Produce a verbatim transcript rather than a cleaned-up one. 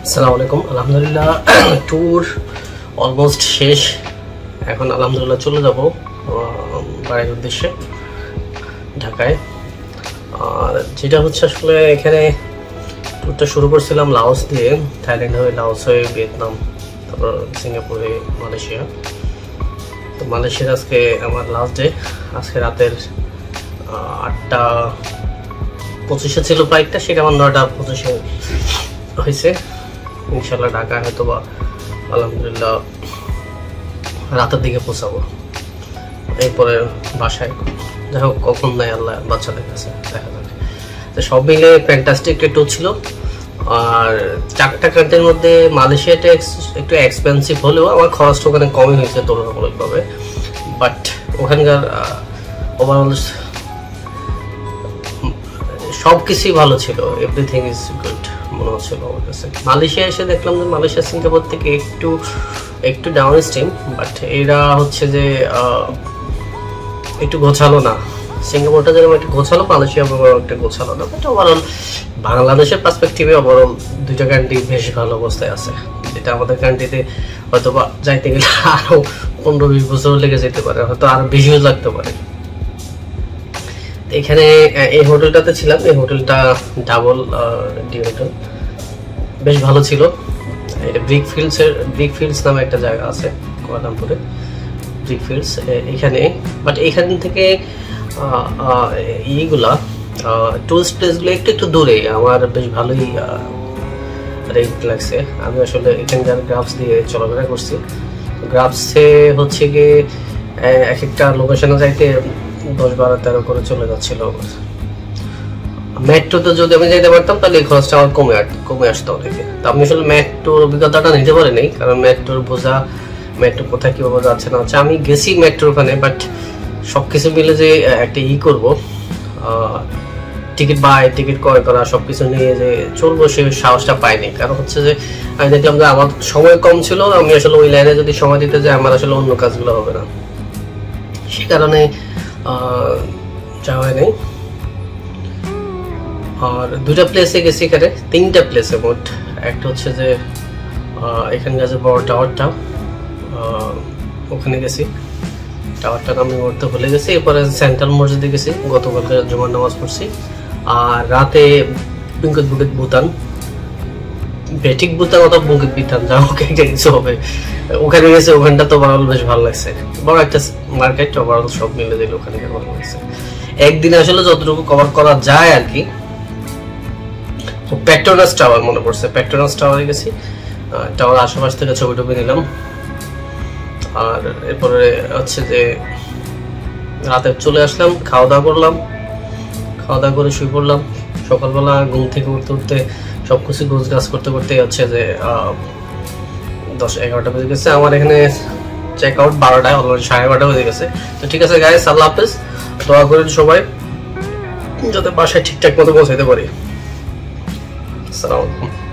আসসালামু আলাইকুম। আলহামদুলিল্লাহ ট্যুর অলমোস্ট শেষ। এখন আলহামদুলিল্লাহ চলে যাব বাড়ির উদ্দেশ্যে ঢাকায়। আর যেটা হচ্ছে আসলে এখানে ট্যুরটা শুরু করছিলাম লাওস দিয়ে, থাইল্যান্ড হয়ে লাওস হয়ে ভিয়েতনাম, তারপর সিঙ্গাপুর হয়ে মালয়েশিয়া। তো মালয়েশিয়ার আজকে আমার লাস্ট ডে। আজকে রাতের আটটা পঁচিশে ছিল ফ্লাইটটা, সেটা আমার নয়টা পঁচিশে হয়েছে। ইনশাল্লাহ ঢাকায় হয়তো বা আলহামদুলিল্লাহ রাতের দিকে পৌঁছাবো, এরপরে বাসায়। যাই হোক, কখন নেয় আল্লাহ বাচ্চাদের কাছে, দেখা যাবে। তো সব মিলে ফ্যান্টাস্টিক একটা ট্যুর ছিল। আর চারটা কান্ট্রির মধ্যে মালয়েশিয়াটা একটু এক্সপেন্সিভ হলেও আমার খরচটা ওখানে কমই হয়েছে তুলনামূলকভাবে। বাট ওখানকার ওভারঅল সব কিছুই ভালো ছিল, এভরিথিং ইজ গুড মনে হচ্ছিল আমার কাছে। মালয়েশিয়া এসে দেখলাম যে মালয়েশিয়া সিঙ্গাপুর থেকে একটু একটু ডাউন স্ট্রিম, বাট এরা হচ্ছে যে একটু গোছালো না। সিঙ্গাপুরটা যেরকম একটু গোছালো, মালয়েশিয়া একটা গোছালো না। বাট ওভারঅল বাংলাদেশের পার্সপেক্টিভে ওভারঅল দুইটা কান্ট্রি বেশ ভালো অবস্থায় আছে। যেটা আমাদের কান্ট্রিতে হয়তো বা যাইতে গেলে আরো পনেরো বিশ বছর লেগে যেতে পারে, হয়তো আরো বেশিও লাগতে পারে। এখানে এই হোটেলটাতে ছিলাম, এই হোটেলটা ডাবল ডি হোটেল, বেশ ভালো ছিল। এটা ব্রিক ফিল্ডস এর ব্রিক ফিল্ডস নামে একটা জায়গা আছে কুয়ালালামপুরে, ব্রিক ফিল্ডস এখানে। বাট এখান থেকে এইগুলা টুরিস্ট প্লেসগুলো একটু একটু দূরে, আমার বেশ ভালোই রেট লাগছে। আমি আসলে এখানকার গ্রাফস দিয়ে চলাফেরা করছি। গ্রাফসে হচ্ছে গিয়ে এক একটা লোকেশনে যাইতে দশ বারো তেরো করে চলে যাচ্ছিল। মেট্রোতে যদি আমি যাইতে পারতাম তাহলে এই খরচটা আমার কমে কমে আসতো অনেকে। তো আমি আসলে মেট্রোর অভিজ্ঞতাটা নিতে পারিনি, কারণ মেট্রোর বোঝা, মেট্রো কোথায় কীভাবে যাচ্ছে না হচ্ছে। আমি গেছি মেট্রোর ওখানে, বাট সব কিছু মিলে যে একটা ই করবো, টিকিট বাই টিকিট ক্রয় করা, সব কিছু নিয়ে যে চলবো, সেই সাহসটা পাইনি। কারণ হচ্ছে যে আমি দেখলাম যে আমার সময় কম ছিল, আমি আসলে ওই লাইনে যদি সময় দিতে যাই আমার আসলে অন্য কাজগুলো হবে না, সে কারণে যাওয়া হয় নাই। আর দুইটা প্লেসে গেছি, এখানে তিনটা প্লেসে মোট। একটা হচ্ছে যে এখানকার যে বড় টাওয়ারটা, ওখানে গেছি। টাওয়ারটার আমি উঠতে ভুলে গেছি। এরপরে সেন্ট্রাল মসজিদে গেছি, গতকালকে জুমার নামাজ পড়ছি। আর রাতে বিঙ্কুত বুকিত ভুটান, বেঠিক ভুটান অথবা বুকিত বিতান, যা হোক একটা কিছু হবে, ওখানে গেছে। ওখানটা তো ওভারঅল বেশ ভালো লাগছে, বড় একটা মার্কেট, ওভারঅল সব মিলে দিল ওখানে ভালো লাগছে। একদিনে আসলে যতটুকু কভার করা যায় আর কি। পেট্রোনাস টাওয়ার মনে পড়ছে, পেট্রোনাস টাওয়ারে গেছি। টাওয়ার আশেপাশ থেকে ছবি টবি নিলাম। আর এরপরে হচ্ছে যে রাতে চলে আসলাম, খাওয়া দাওয়া করলাম, খাওয়া দাওয়া করে শুয়ে পড়লাম। সকালবেলা ঘুম থেকে উঠতে উঠতে সবকিছু গোছ গাছ করতে করতে হচ্ছে যে দশ এগারোটা বেজে গেছে। আমার এখানে চেক আউট বারোটায়, অলরেডি সাড়ে বারোটা বেজে গেছে। তো ঠিক আছে গাইস, আল্লাহ হাফেজ। দোয়া করেন সবাই যাতে বাসায় ঠিকঠাক মতো পৌঁছাইতে পারি। আসসালামু আলাইকুম।